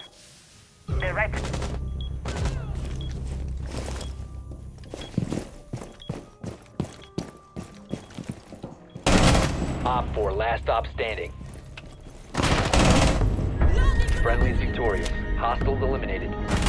Direct. Op 4, last stop standing. Friendly's victorious. Hostiles eliminated.